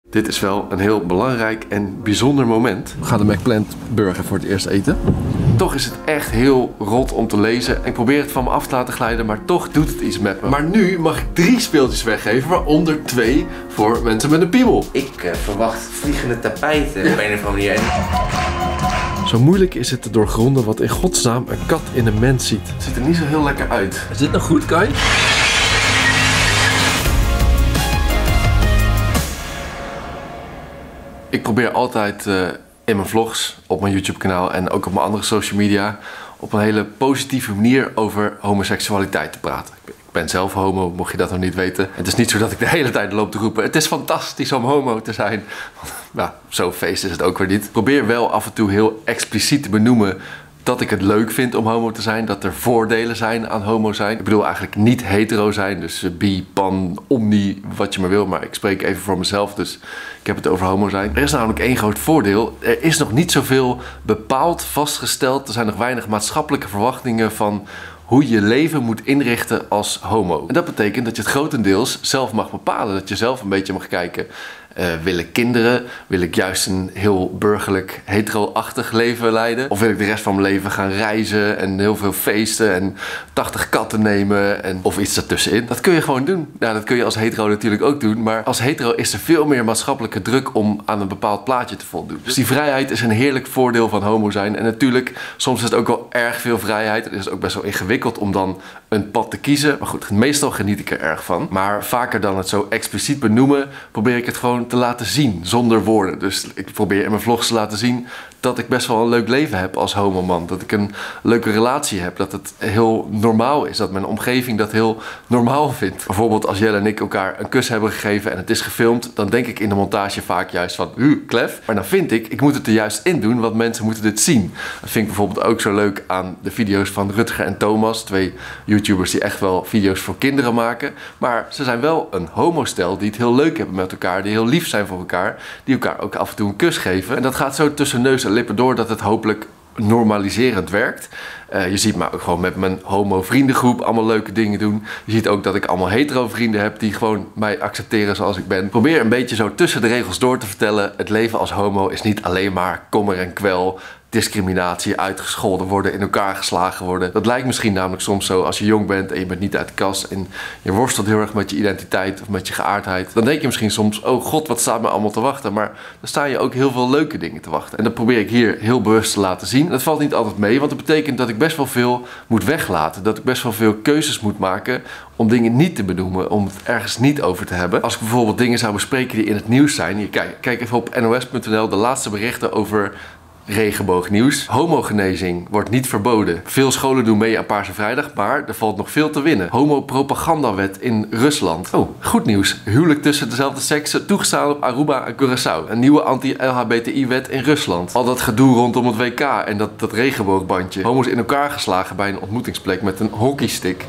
Dit is wel een heel belangrijk en bijzonder moment. We gaan de McPlant burger voor het eerst eten. Toch is het echt heel rot om te lezen. Ik probeer het van me af te laten glijden, maar toch doet het iets met me. Maar nu mag ik 3 speeltjes weggeven, waaronder 2 voor mensen met een piemel. Ik verwacht vliegende tapijten op een of andere manier. Zo moeilijk is het te doorgronden wat in godsnaam een kat in een mens ziet. Het ziet er niet zo heel lekker uit. Is dit nou goed, Kai? Ik probeer altijd in mijn vlogs, op mijn YouTube kanaal en ook op mijn andere social media op een hele positieve manier over homoseksualiteit te praten. Ik ben zelf homo, mocht je dat nog niet weten. Het is niet zo dat ik de hele tijd loop te roepen: het is fantastisch om homo te zijn. Nou, zo'n feest is het ook weer niet. Ik probeer wel af en toe heel expliciet te benoemen dat ik het leuk vind om homo te zijn. Dat er voordelen zijn aan homo zijn. Ik bedoel eigenlijk niet hetero zijn. Dus bi, pan, omni, wat je maar wil. Maar ik spreek even voor mezelf. Dus ik heb het over homo zijn. Er is namelijk één groot voordeel. Er is nog niet zoveel bepaald vastgesteld. Er zijn nog weinig maatschappelijke verwachtingen van hoe je leven moet inrichten als homo. En dat betekent dat je het grotendeels zelf mag bepalen. Dat je zelf een beetje mag kijken. Wil ik kinderen? Wil ik juist een heel burgerlijk, hetero-achtig leven leiden? Of wil ik de rest van mijn leven gaan reizen en heel veel feesten en 80 katten nemen of iets daartussenin? Dat kun je gewoon doen. Nou, dat kun je als hetero natuurlijk ook doen. Maar als hetero is er veel meer maatschappelijke druk om aan een bepaald plaatje te voldoen. Dus die vrijheid is een heerlijk voordeel van homo zijn. En natuurlijk, soms is het ook wel erg veel vrijheid. Het is ook best wel ingewikkeld om dan een pad te kiezen. Maar goed, meestal geniet ik er erg van. Maar vaker dan het zo expliciet benoemen, probeer ik het gewoon te laten zien zonder woorden. Dus ik probeer in mijn vlogs te laten zien dat ik best wel een leuk leven heb als homoman. Dat ik een leuke relatie heb. Dat het heel normaal is. Dat mijn omgeving dat heel normaal vindt. Bijvoorbeeld als Jelle en ik elkaar een kus hebben gegeven en het is gefilmd, dan denk ik in de montage vaak juist van klef. Maar dan vind ik moet het er juist in doen, want mensen moeten dit zien. Dat vind ik bijvoorbeeld ook zo leuk aan de video's van Rutger en Thomas. 2 YouTubers die echt wel video's voor kinderen maken. Maar ze zijn wel een homostel die het heel leuk hebben met elkaar. Die heel lief zijn voor elkaar. Die elkaar ook af en toe een kus geven. En dat gaat zo tussen neus en lippen door dat het hopelijk normaliserend werkt. Je ziet me ook gewoon met mijn homo vriendengroep allemaal leuke dingen doen. Je ziet ook dat ik allemaal hetero vrienden heb die gewoon mij accepteren zoals ik ben. Probeer een beetje zo tussen de regels door te vertellen: het leven als homo is niet alleen maar kommer en kwel, discriminatie, uitgescholden worden, in elkaar geslagen worden. Dat lijkt misschien namelijk soms zo als je jong bent en je bent niet uit de kast en je worstelt heel erg met je identiteit of met je geaardheid. Dan denk je misschien soms: oh god, wat staat me allemaal te wachten? Maar dan staan je ook heel veel leuke dingen te wachten. En dat probeer ik hier heel bewust te laten zien. Dat valt niet altijd mee, want dat betekent dat ik best wel veel moet weglaten. Dat ik best wel veel keuzes moet maken om dingen niet te benoemen, om het ergens niet over te hebben. Als ik bijvoorbeeld dingen zou bespreken die in het nieuws zijn. Kijk even op nos.nl, de laatste berichten over regenboognieuws. Homogenezing wordt niet verboden. Veel scholen doen mee aan Paarse Vrijdag, maar er valt nog veel te winnen. Homopropagandawet in Rusland. Oh, goed nieuws. Huwelijk tussen dezelfde seksen toegestaan op Aruba en Curaçao. Een nieuwe anti-LHBTI-wet in Rusland. Al dat gedoe rondom het WK en dat regenboogbandje. Homo's in elkaar geslagen bij een ontmoetingsplek met een hockeystick.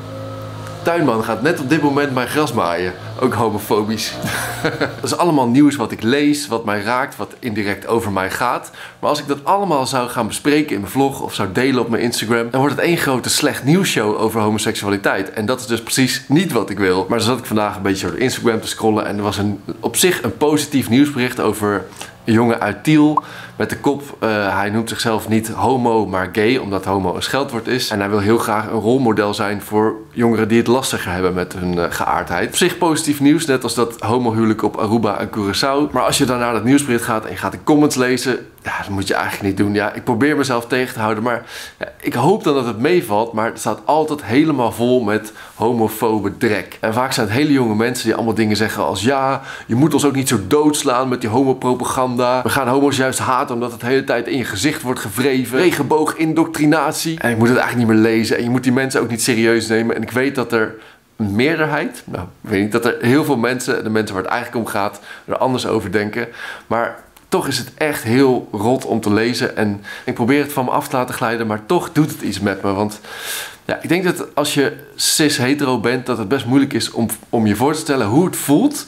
Tuinman gaat net op dit moment mijn gras maaien. Ook homofobisch. Dat is allemaal nieuws wat ik lees, wat mij raakt, wat indirect over mij gaat. Maar als ik dat allemaal zou gaan bespreken in mijn vlog of zou delen op mijn Instagram, dan wordt het één grote slecht nieuwsshow over homoseksualiteit. En dat is dus precies niet wat ik wil. Maar dan zat ik vandaag een beetje door Instagram te scrollen en er was op zich een positief nieuwsbericht over een jongen uit Tiel met de kop: hij noemt zichzelf niet homo, maar gay, omdat homo een scheldwoord is. En hij wil heel graag een rolmodel zijn voor jongeren die het lastiger hebben met hun geaardheid. Op zich positief nieuws, net als dat homohuwelijk op Aruba en Curaçao. Maar als je dan naar dat nieuwsbericht gaat en je gaat de comments lezen, ja, dat moet je eigenlijk niet doen. Ja, ik probeer mezelf tegen te houden, maar ja, ik hoop dan dat het meevalt. Maar het staat altijd helemaal vol met homofobe drek. En vaak zijn het hele jonge mensen die allemaal dingen zeggen als: ja, je moet ons ook niet zo doodslaan met die homopropaganda. We gaan homo's juist haten omdat het de hele tijd in je gezicht wordt gevreven. Regenboogindoctrinatie. En ik moet het eigenlijk niet meer lezen. En je moet die mensen ook niet serieus nemen. En ik weet dat er een meerderheid, nou, ik weet niet, dat er heel veel mensen, de mensen waar het eigenlijk om gaat, er anders over denken. Maar toch is het echt heel rot om te lezen. En ik probeer het van me af te laten glijden, maar toch doet het iets met me. Want ja, ik denk dat als je cis-hetero bent, dat het best moeilijk is om je voor te stellen hoe het voelt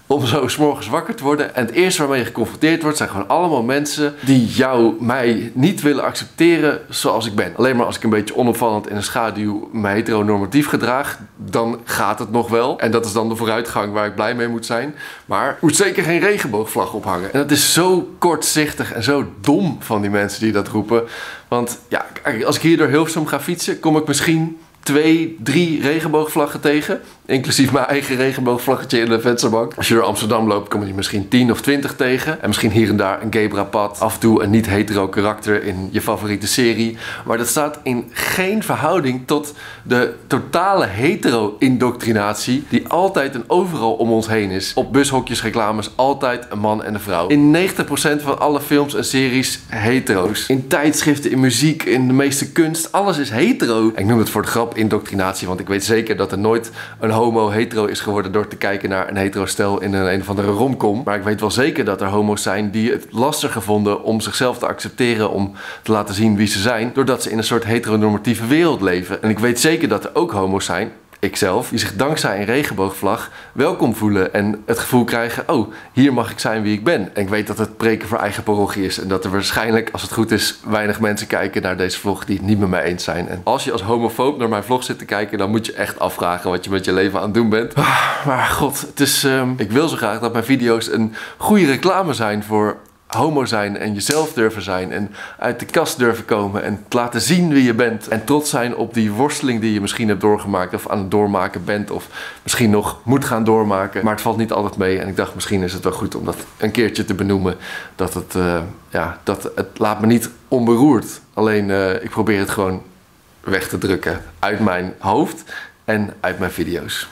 om zo 's morgens wakker te worden. En het eerste waarmee je geconfronteerd wordt zijn gewoon allemaal mensen die mij niet willen accepteren zoals ik ben. Alleen maar als ik een beetje onopvallend in een schaduw me heteronormatief gedraag, dan gaat het nog wel. En dat is dan de vooruitgang waar ik blij mee moet zijn. Maar er moet zeker geen regenboogvlag ophangen. En dat is zo kortzichtig en zo dom van die mensen die dat roepen. Want ja, als ik hier door Hilversum ga fietsen, kom ik misschien 2, 3 regenboogvlaggen tegen. Inclusief mijn eigen regenboogvlaggetje in de vensterbank. Als je door Amsterdam loopt, kom je misschien 10 of 20 tegen. En misschien hier en daar een Gebra-pad. Af en toe een niet-hetero karakter in je favoriete serie. Maar dat staat in geen verhouding tot de totale hetero-indoctrinatie die altijd en overal om ons heen is. Op bushokjes, reclames, altijd een man en een vrouw. In 90% van alle films en series hetero's. In tijdschriften, in muziek, in de meeste kunst. Alles is hetero. En ik noem het voor de grap indoctrinatie, want ik weet zeker dat er nooit een homo hetero is geworden door te kijken naar een hetero stel in een of andere romcom. Maar ik weet wel zeker dat er homo's zijn die het lastig vonden om zichzelf te accepteren, om te laten zien wie ze zijn, doordat ze in een soort heteronormatieve wereld leven. En ik weet zeker dat er ook homo's zijn, ikzelf, die zich dankzij een regenboogvlag welkom voelen en het gevoel krijgen, oh, hier mag ik zijn wie ik ben. En ik weet dat het preken voor eigen parochie is en dat er waarschijnlijk, als het goed is, weinig mensen kijken naar deze vlog die het niet met mij eens zijn. En als je als homofoob naar mijn vlog zit te kijken, dan moet je echt afvragen wat je met je leven aan het doen bent. Maar god, het is, ik wil zo graag dat mijn video's een goede reclame zijn voor homo zijn en jezelf durven zijn en uit de kast durven komen en laten zien wie je bent en trots zijn op die worsteling die je misschien hebt doorgemaakt of aan het doormaken bent of misschien nog moet gaan doormaken, maar het valt niet altijd mee en ik dacht misschien is het wel goed om dat een keertje te benoemen, dat het laat me niet onberoerd, alleen ik probeer het gewoon weg te drukken uit mijn hoofd en uit mijn video's.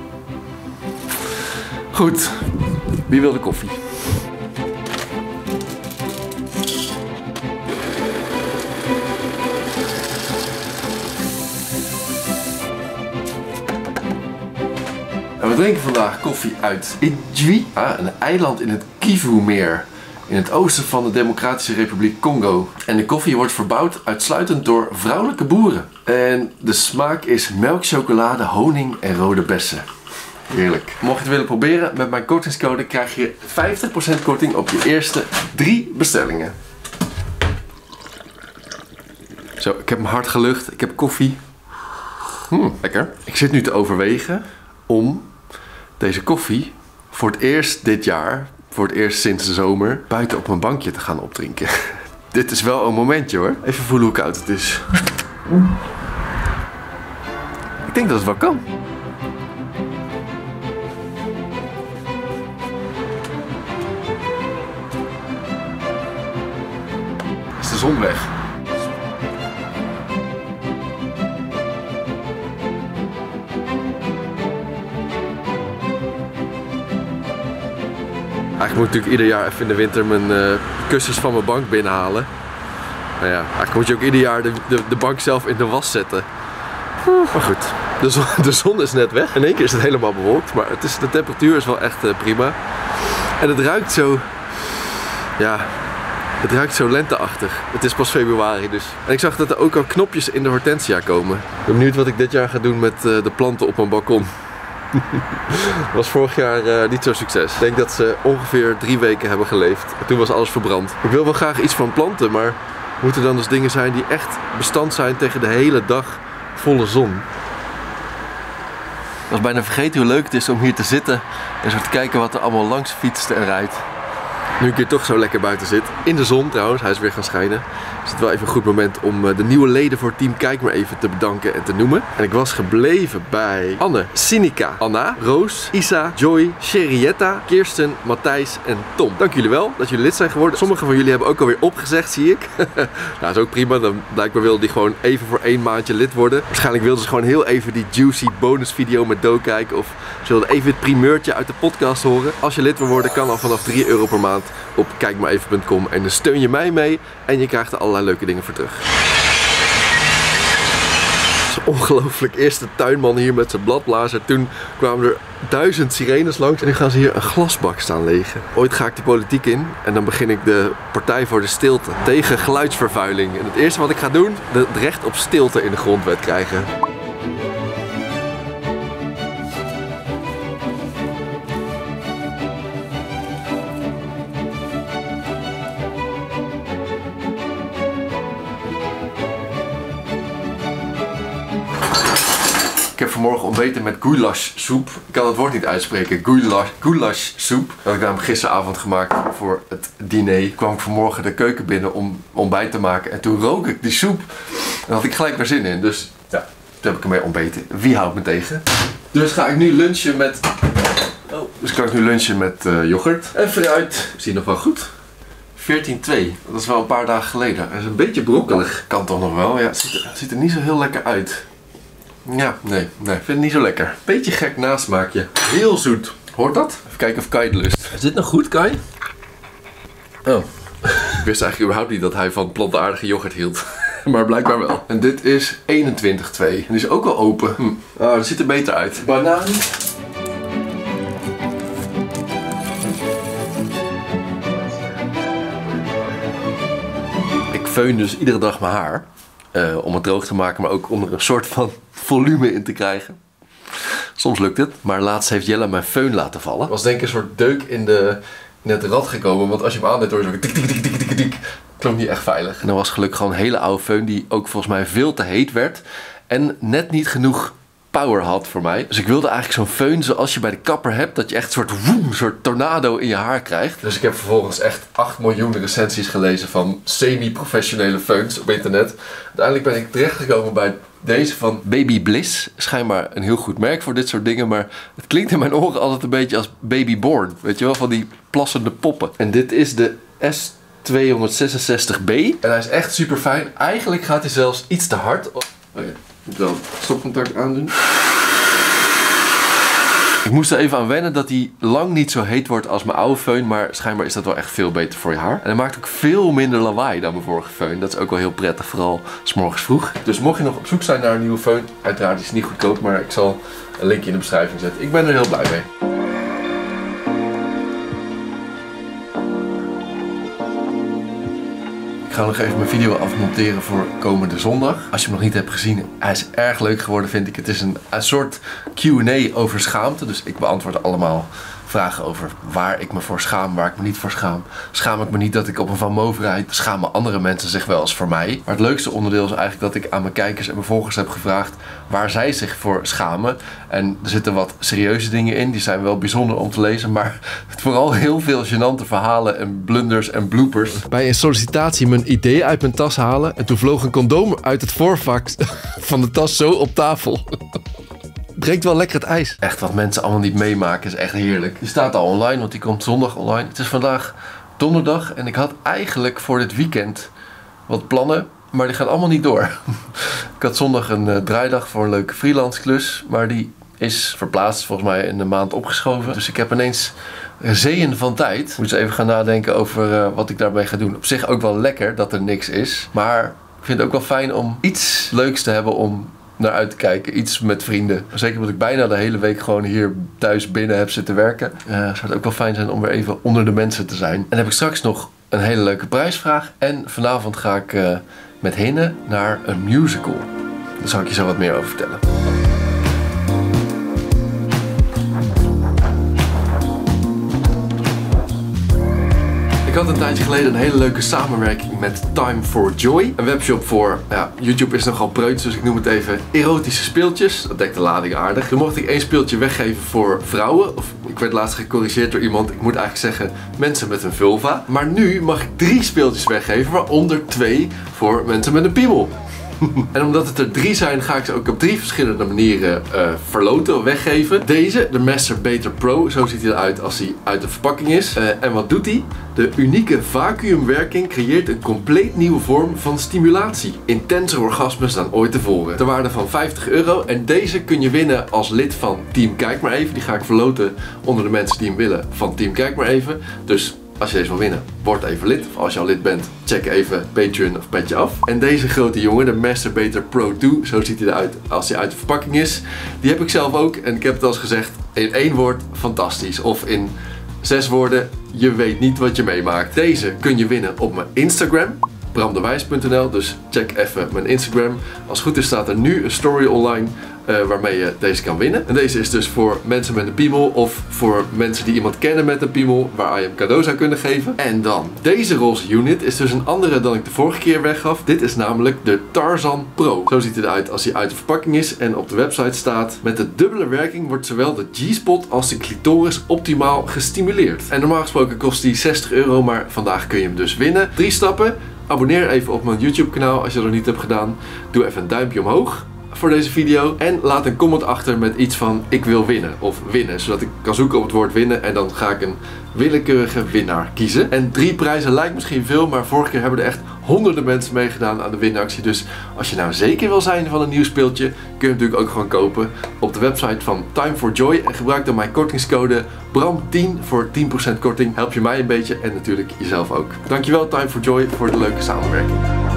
Goed, wie wil de koffie? We drinken vandaag koffie uit Idjwi, een eiland in het Kivu-meer, in het oosten van de Democratische Republiek Congo. En de koffie wordt verbouwd uitsluitend door vrouwelijke boeren. En de smaak is melk, chocolade, honing en rode bessen. Heerlijk. Mocht je het willen proberen, met mijn kortingscode krijg je 50% korting op je eerste 3 bestellingen. Zo, ik heb mijn hart gelucht, ik heb koffie. Lekker. Ik zit nu te overwegen om deze koffie voor het eerst dit jaar, voor het eerst sinds de zomer, buiten op een bankje te gaan opdrinken. Dit is wel een momentje hoor. Even voelen hoe koud het is. Ik denk dat het wel kan. Is de zon weg? Eigenlijk moet ik natuurlijk ieder jaar even in de winter mijn kussens van mijn bank binnenhalen. Maar ja, eigenlijk moet je ook ieder jaar de bank zelf in de was zetten. Maar goed, de zon is net weg. In één keer is het helemaal bewolkt, maar de temperatuur is wel echt prima. En het ruikt zo, ja, het ruikt zo lenteachtig. Het is pas februari dus. En ik zag dat er ook al knopjes in de hortensia komen. Ik ben benieuwd wat ik dit jaar ga doen met de planten op mijn balkon. Dat was vorig jaar niet zo'n succes. Ik denk dat ze ongeveer 3 weken hebben geleefd. En toen was alles verbrand. Ik wil wel graag iets van planten, maar moeten dan dus dingen zijn die echt bestand zijn tegen de hele dag volle zon. Ik was bijna vergeten hoe leuk het is om hier te zitten en zo te kijken wat er allemaal langs fietst en rijdt. Nu ik hier toch zo lekker buiten zit. In de zon trouwens, hij is weer gaan schijnen. Is het wel even een goed moment om de nieuwe leden voor Team Kijk maar even te bedanken en te noemen. En ik was gebleven bij Anne, Sinica, Anna, Roos, Isa, Joy, Sherietta, Kirsten, Matthijs en Tom. Dank jullie wel dat jullie lid zijn geworden. Sommigen van jullie hebben ook alweer opgezegd, zie ik. Nou, dat is ook prima. Dan blijkbaar wilden die gewoon even voor 1 maandje lid worden. Waarschijnlijk wilden ze gewoon heel even die juicy bonusvideo met Do kijken. Of ze wilden even het primeurtje uit de podcast horen. Als je lid wil worden, kan al vanaf €3 per maand op kijkmareven.com. En dan steun je mij mee en je krijgt er allerlei leuke dingen voor terug. Het is ongelooflijk. Eerst de tuinman hier met zijn bladblazer. Toen kwamen er 1000 sirenes langs. En nu gaan ze hier een glasbak staan legen. Ooit ga ik de politiek in en dan begin ik de Partij voor de Stilte. Tegen geluidsvervuiling. En het eerste wat ik ga doen, het recht op stilte in de grondwet krijgen. vanmorgen ontbeten met goulash-soep. Ik kan het woord niet uitspreken. Goulash-soep. Dat had ik namelijk gisteravond gemaakt voor het diner. Kwam ik vanmorgen de keuken binnen om ontbijt te maken. En toen rook ik die soep. En daar had ik gelijk weer zin in. Dus ja, toen heb ik ermee ontbeten. Wie houdt me tegen? Dus ga ik nu lunchen met... yoghurt. En fruit. Zie je nog wel goed? 14-2. Dat is wel een paar dagen geleden. Hij is een beetje brokkelig. Kan toch nog wel. Ja, het ziet er niet zo heel lekker uit. Ja, nee. Ik vind het niet zo lekker. Beetje gek nasmaakje. Heel zoet. Hoort dat? Even kijken of Kai het lust. Is dit nog goed, Kai? Oh. Ik wist eigenlijk überhaupt niet dat hij van plantaardige yoghurt hield. Maar blijkbaar wel. En dit is 21-2. En die is ook wel open. Oh, dat ziet er beter uit. Banaan. Ik föhn dus iedere dag mijn haar. Om het droog te maken, maar ook om er een soort van volume in te krijgen. Soms lukt het, maar laatst heeft Jelle mijn föhn laten vallen. Het was denk ik een soort deuk in het rad gekomen, want als je hem aandeed hoor je zo tik tik tik tik tik tik. Klonk niet echt veilig. En dan was gelukkig gewoon een hele oude föhn die ook volgens mij veel te heet werd. En net niet genoeg power had voor mij. Dus ik wilde eigenlijk zo'n föhn zoals je bij de kapper hebt. Dat je echt een soort tornado in je haar krijgt. Dus ik heb vervolgens echt 8 miljoen recensies gelezen van semi-professionele föhns op internet. Uiteindelijk ben ik terechtgekomen bij deze van Baby Bliss. Schijnbaar een heel goed merk voor dit soort dingen. Maar het klinkt in mijn oren altijd een beetje als Baby Born. Weet je wel, van die plassende poppen. En dit is de S266B. En hij is echt super fijn. Eigenlijk gaat hij zelfs iets te hard. Oh ja. Ik moet wel het stopcontact aandoen. Ik moest er even aan wennen dat hij lang niet zo heet wordt als mijn oude föhn. Maar schijnbaar is dat wel echt veel beter voor je haar. En hij maakt ook veel minder lawaai dan mijn vorige föhn. Dat is ook wel heel prettig, vooral 's morgens vroeg. Dus mocht je nog op zoek zijn naar een nieuwe föhn. Uiteraard is het niet goedkoop, maar ik zal een linkje in de beschrijving zetten. Ik ben er heel blij mee. Ik ga nog even mijn video afmonteren voor komende zondag. Als je hem nog niet hebt gezien, hij is erg leuk geworden vind ik. Het is een soort Q&A over schaamte. Dus ik beantwoord allemaal vragen over waar ik me voor schaam, waar ik me niet voor schaam. Schaam ik me niet dat ik op een Van Moof rijd? Schamen andere mensen zich wel eens voor mij? Maar het leukste onderdeel is eigenlijk dat ik aan mijn kijkers en mijn volgers heb gevraagd waar zij zich voor schamen. En er zitten wat serieuze dingen in, die zijn wel bijzonder om te lezen. Maar vooral heel veel gênante verhalen en blunders en bloopers. Bij een sollicitatie mijn idee uit mijn tas halen en toen vloog een condoom uit het voorvak van de tas zo op tafel. Breekt wel lekker het ijs. Echt wat mensen allemaal niet meemaken is echt heerlijk. Die staat al online, want die komt zondag online. Het is vandaag donderdag en ik had eigenlijk voor dit weekend wat plannen, maar die gaan allemaal niet door. Ik had zondag een draaidag voor een leuke freelance klus, maar die is verplaatst volgens mij in de maand opgeschoven. Dus ik heb ineens zeeën van tijd. Ik moet eens even gaan nadenken over wat ik daarbij ga doen. Op zich ook wel lekker dat er niks is, maar ik vind het ook wel fijn om iets leuks te hebben om naar uit te kijken. Iets met vrienden. Zeker omdat ik bijna de hele week gewoon hier thuis binnen heb zitten werken. Zou het ook wel fijn zijn om weer even onder de mensen te zijn. En dan heb ik straks nog een hele leuke prijsvraag. En vanavond ga ik met Hinne naar een musical. Daar zal ik je zo wat meer over vertellen. Ik had een tijdje geleden een hele leuke samenwerking met Time for Joy. Een webshop voor, YouTube is nogal preuts, dus ik noem het even erotische speeltjes. Dat dekt de lading aardig. Toen mocht ik 1 speeltje weggeven voor vrouwen. Of ik werd laatst gecorrigeerd door iemand. Ik moet eigenlijk zeggen mensen met een vulva. Maar nu mag ik 3 speeltjes weggeven, waaronder 2 voor mensen met een piemel. En omdat het er 3 zijn, ga ik ze ook op 3 verschillende manieren verloten, weggeven. Deze, de Masturbator Pro, zo ziet hij eruit als hij uit de verpakking is. En wat doet hij? De unieke vacuümwerking creëert een compleet nieuwe vorm van stimulatie. Intenser orgasmes dan ooit tevoren. Ter waarde van €50. En deze kun je winnen als lid van Team Kijk Maar Even. Die ga ik verloten onder de mensen die hem willen van Team Kijk Maar Even. Dus als je deze wil winnen, word even lid. Of als je al lid bent, check even Patreon of Petje Af. En deze grote jongen, de Masturbator Pro 2, zo ziet hij eruit als hij uit de verpakking is. Die heb ik zelf ook en ik heb het al eens gezegd, in 1 woord, fantastisch. Of in 6 woorden, je weet niet wat je meemaakt. Deze kun je winnen op mijn Instagram, bramdewijs.nl. Dus check even mijn Instagram. Als het goed is staat er nu een story online waarmee je deze kan winnen. En deze is dus voor mensen met een piemel of voor mensen die iemand kennen met een piemel waar je hem cadeau zou kunnen geven. En dan deze roze unit is dus een andere dan ik de vorige keer weggaf. Dit is namelijk de Tarzan Pro. Zo ziet het eruit als hij uit de verpakking is en op de website staat: met de dubbele werking wordt zowel de G-spot als de clitoris optimaal gestimuleerd. En normaal gesproken kost die €60, maar vandaag kun je hem dus winnen. 3 stappen. Abonneer even op mijn YouTube kanaal als je dat nog niet hebt gedaan. Doe even een duimpje omhoog voor deze video. En laat een comment achter met iets van ik wil winnen of winnen. Zodat ik kan zoeken op het woord winnen en dan ga ik een willekeurige winnaar kiezen. En 3 prijzen lijkt misschien veel, maar vorige keer hebben er echt honderden mensen meegedaan aan de winactie. Dus als je nou zeker wil zijn van een nieuw speeltje, kun je hem natuurlijk ook gewoon kopen op de website van Time for Joy. En gebruik dan mijn kortingscode BRAM10 voor 10% korting. Help je mij een beetje en natuurlijk jezelf ook. Dankjewel Time for Joy voor de leuke samenwerking.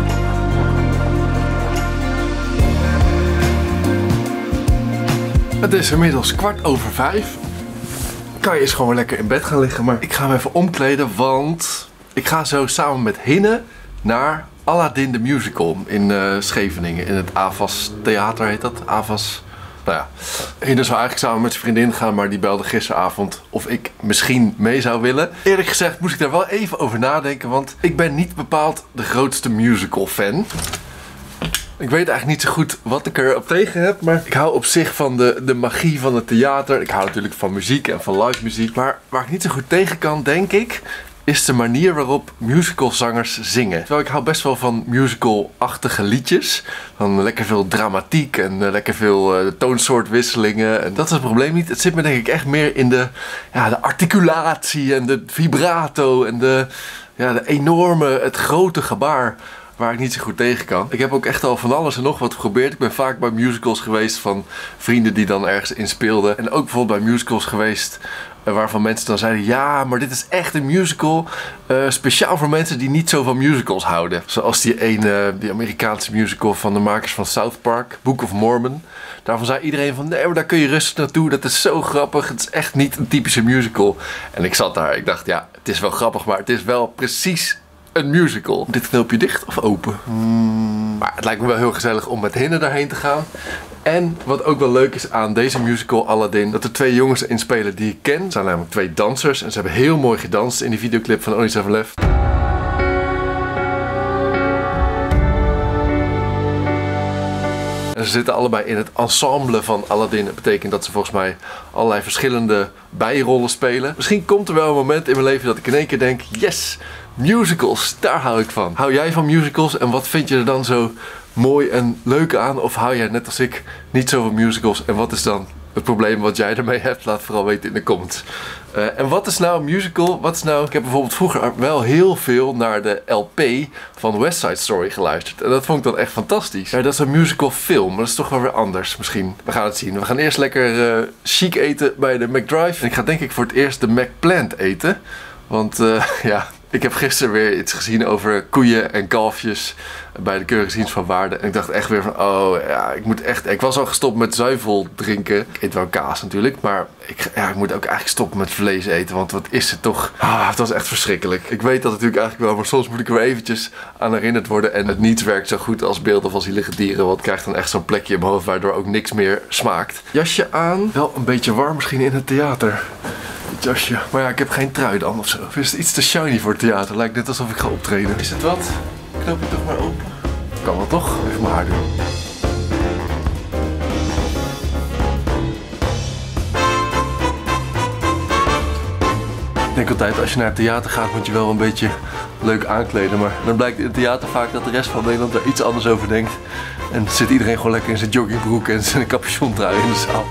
Het is inmiddels 5:15. Kan je eens gewoon lekker in bed gaan liggen, maar ik ga me even omkleden, want ik ga zo samen met Hinne naar Aladdin the Musical in Scheveningen. In het Avas Theater heet dat. Avas. Nou ja, Hinne zou eigenlijk samen met zijn vriendin gaan, maar die belde gisteravond of ik misschien mee zou willen. Eerlijk gezegd moest ik daar wel even over nadenken, want ik ben niet bepaald de grootste musical fan. Ik weet eigenlijk niet zo goed wat ik er op tegen heb, maar ik hou op zich van de magie van het theater. Ik hou natuurlijk van muziek en van live muziek. Maar waar ik niet zo goed tegen kan, denk ik, is de manier waarop musicalzangers zingen. Terwijl ik hou best wel van musical-achtige liedjes. Van lekker veel dramatiek en lekker veel toonsoortwisselingen. En dat is het probleem niet. Het zit me denk ik echt meer in de articulatie en de vibrato en de enorme, het grote gebaar. Waar ik niet zo goed tegen kan. Ik heb ook echt al van alles en nog wat geprobeerd. Ik ben vaak bij musicals geweest van vrienden die dan ergens in speelden. En ook bijvoorbeeld bij musicals geweest waarvan mensen dan zeiden: ja, maar dit is echt een musical. Speciaal voor mensen die niet zo van musicals houden. Zoals die Amerikaanse musical van de makers van South Park, Book of Mormon. Daarvan zei iedereen van: nee, maar daar kun je rustig naartoe. Dat is zo grappig. Het is echt niet een typische musical. En ik zat daar. Ik dacht, ja, het is wel grappig, maar het is wel precies een musical. Dit knoopje dicht of open? Maar het lijkt me wel heel gezellig om met Hinne daarheen te gaan. En wat ook wel leuk is aan deze musical Aladdin, dat er 2 jongens in spelen die ik ken. Het zijn namelijk 2 dansers en ze hebben heel mooi gedanst in die videoclip van Only 7 Left. En ze zitten allebei in het ensemble van Aladdin. Dat betekent dat ze volgens mij allerlei verschillende bijrollen spelen. Misschien komt er wel een moment in mijn leven dat ik in één keer denk: yes, musicals, daar hou ik van. Hou jij van musicals en wat vind je er dan zo mooi en leuk aan? Of hou jij net als ik niet zo van musicals? En wat is dan het probleem wat jij ermee hebt? Laat vooral weten in de comments. En wat is nou een musical? Ik heb bijvoorbeeld vroeger wel heel veel naar de LP van West Side Story geluisterd. En dat vond ik dan echt fantastisch. Ja, dat is een musical film, maar dat is toch wel weer anders misschien. We gaan het zien. We gaan eerst lekker chic eten bij de McDrive. En ik ga denk ik voor het eerst de McPlant eten. Want ik heb gisteren weer iets gezien over koeien en kalfjes bij de keurige dienst van waarde. En ik dacht echt weer van, oh ja, ik was al gestopt met zuivel drinken. Ik eet wel kaas natuurlijk, maar ik moet ook eigenlijk stoppen met vlees eten. Want wat is het toch? Het was echt verschrikkelijk. Ik weet dat natuurlijk eigenlijk wel, maar soms moet ik er weer eventjes aan herinnerd worden. En het niets werkt zo goed als beelden van zielige dieren. Want ik krijg dan echt zo'n plekje in mijn hoofd waardoor ook niks meer smaakt. Jasje aan. Wel een beetje warm misschien in het theater. Het jasje. Maar ja, ik heb geen trui dan of zo. Is het iets te shiny voor het theater? Lijkt net alsof ik ga optreden. Is het wat? Knoop je toch maar open? Kan wel toch? Even mijn haar doen. Ik denk altijd, als je naar het theater gaat, moet je wel een beetje leuk aankleden. Maar dan blijkt in het theater vaak dat de rest van Nederland er iets anders over denkt. En zit iedereen gewoon lekker in zijn joggingbroek en zijn capuchontrui in de zaal.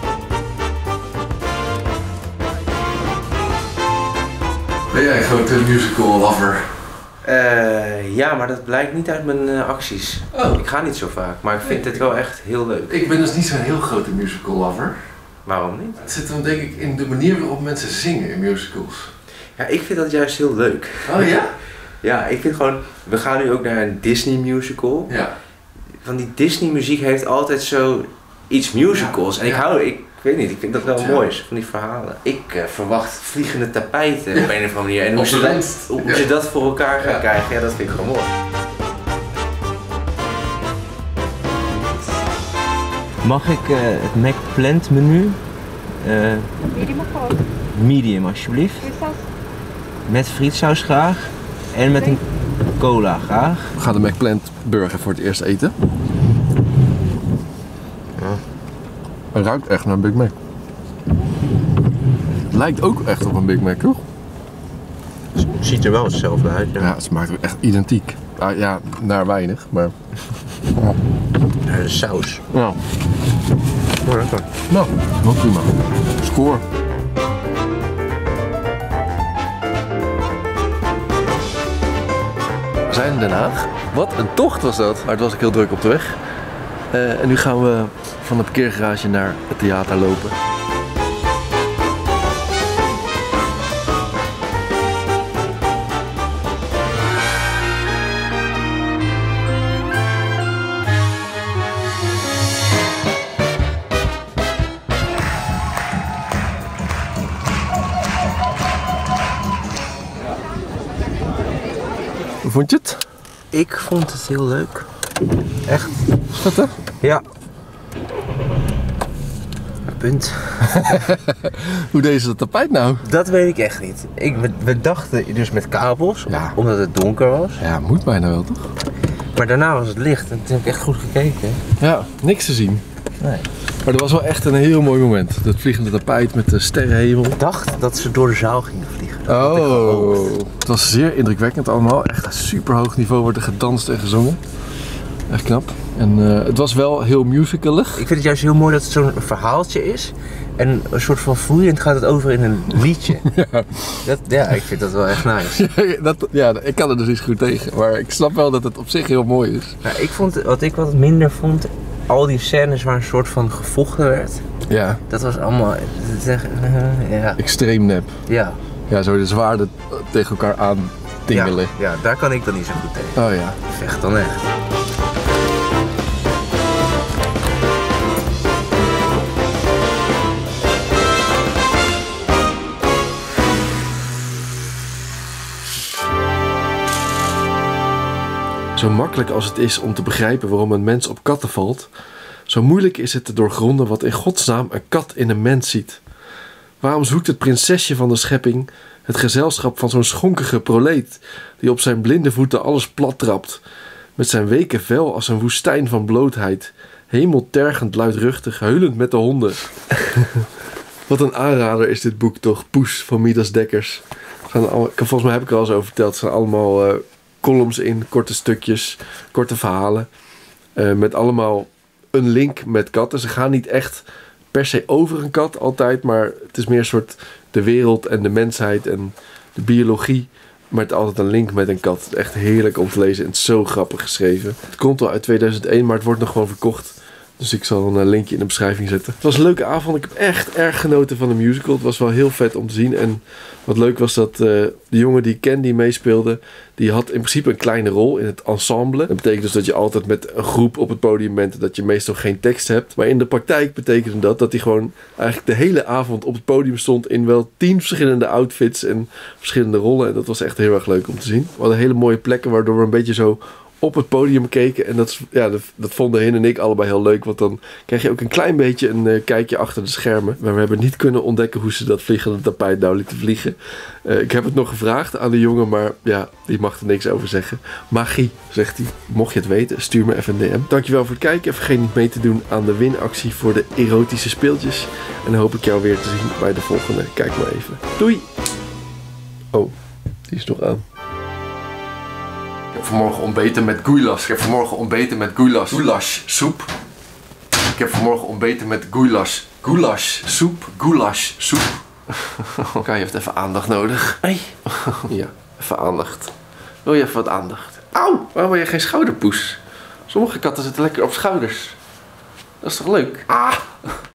Ben jij een grote musical lover? Ja, maar dat blijkt niet uit mijn acties. Oh. Ik ga niet zo vaak, maar ik vind het wel echt heel leuk. Ik ben dus niet zo'n heel grote musical lover. Waarom niet? Het zit dan denk ik in de manier waarop mensen zingen in musicals. Ja, ik vind dat juist heel leuk. Oh ja? Ja, ik vind gewoon, we gaan nu ook naar een Disney musical. Ja. Van die Disney muziek heeft altijd zo iets musicals. En ik weet niet, ik vind dat wel mooi, van die verhalen. Ik verwacht vliegende tapijten op een of andere manier. En hoe ze dat voor elkaar gaan krijgen, dat vind ik gewoon mooi. Mag ik het McPlant menu? Medium alsjeblieft. Met frietsaus graag. En met een cola graag. We gaan de McPlant burger voor het eerst eten. Ja. Hij ruikt echt naar een Big Mac. Het lijkt ook echt op een Big Mac, toch? Het ziet er wel hetzelfde uit. Ja, Ja, het smaakt ook echt identiek. Ah, ja, naar weinig, maar... de saus. Ja, Oh, lekker. nou, nog prima. Score. We zijn in Den Haag. Wat een tocht was dat. Maar het was ook heel druk op de weg. En nu gaan we van de parkeergarage naar het theater lopen. Hoe vond je het? Ik vond het heel leuk. Echt. Schat, hè? Ja. Punt. Hoe deed ze dat tapijt nou? Dat weet ik echt niet. We dachten dus met kabels, Ja. omdat het donker was. Ja, moet bijna wel, toch? Maar daarna was het licht en toen heb ik echt goed gekeken. Ja, niks te zien. Nee. Maar dat was wel echt een heel mooi moment. Dat vliegende tapijt met de sterrenhemel. Ik dacht dat ze door de zaal gingen vliegen. Oh, het was zeer indrukwekkend allemaal. Echt super hoog niveau wordt er gedanst en gezongen. Echt knap. En het was wel heel musicalig. Ik vind het juist heel mooi dat het zo'n verhaaltje is. En een soort van vloeiend gaat het over in een liedje. Ja, ik vind dat wel echt nice. Ik kan er dus iets goed tegen. Maar ik snap wel dat het op zich heel mooi is. Nou, wat ik wat minder vond, al die scènes waar een soort van gevochten werd. Ja, Dat was allemaal... ja. extreem nep. Ja. Ja, zo de zwaarden tegen elkaar aan tingelen. Ja, daar kan ik dan niet zo goed tegen. Oh ja. Vecht dan echt. Zo makkelijk als het is om te begrijpen waarom een mens op katten valt, zo moeilijk is het te doorgronden wat in godsnaam een kat in een mens ziet. Waarom zoekt het prinsesje van de schepping het gezelschap van zo'n schonkige proleet, die op zijn blinde voeten alles plat trapt, met zijn weken vel als een woestijn van blootheid, hemeltergend luidruchtig, heulend met de honden. Wat een aanrader is dit boek toch, Poes van Midas Dekkers. Volgens mij heb ik er al eens over verteld, het zijn allemaal columns in, korte stukjes, korte verhalen, met allemaal een link met katten. Ze gaan niet echt per se over een kat altijd, maar het is meer een soort de wereld en de mensheid en de biologie, maar het is altijd een link met een kat. Het is echt heerlijk om te lezen en het is zo grappig geschreven. Het komt al uit 2001, maar het wordt nog gewoon verkocht. Dus ik zal een linkje in de beschrijving zetten. Het was een leuke avond. Ik heb echt erg genoten van de musical. Het was wel heel vet om te zien. En wat leuk was dat de jongen die Candy meespeelde, die had in principe een kleine rol in het ensemble. Dat betekent dus dat je altijd met een groep op het podium bent en dat je meestal geen tekst hebt. Maar in de praktijk betekende dat hij gewoon eigenlijk de hele avond op het podium stond in wel 10 verschillende outfits en verschillende rollen. En dat was echt heel erg leuk om te zien. We hadden hele mooie plekken waardoor we een beetje zo op het podium keken. En dat vonden Hin en ik allebei heel leuk. Want dan krijg je ook een klein beetje een kijkje achter de schermen. Maar we hebben niet kunnen ontdekken hoe ze dat vliegende tapijt nou lieten vliegen. Ik heb het nog gevraagd aan de jongen, maar ja, die mag er niks over zeggen. Magie, zegt hij. Mocht je het weten, stuur me even een DM. Dankjewel voor het kijken. En vergeet niet mee te doen aan de winactie voor de erotische speeltjes. En dan hoop ik jou weer te zien bij de volgende. Kijk maar even. Doei! Oh, die is nog aan. Ik heb vanmorgen ontbeten met goulash. Ik heb vanmorgen ontbeten met goulash. Goulash soep. Ik heb vanmorgen ontbeten met goulash. Goulash soep. Goulash soep. Kai heeft even aandacht nodig. Hey. Ja, even aandacht. Wil je even wat aandacht? Auw, waarom ben je geen schouderpoes? Sommige katten zitten lekker op schouders. Dat is toch leuk? Ah!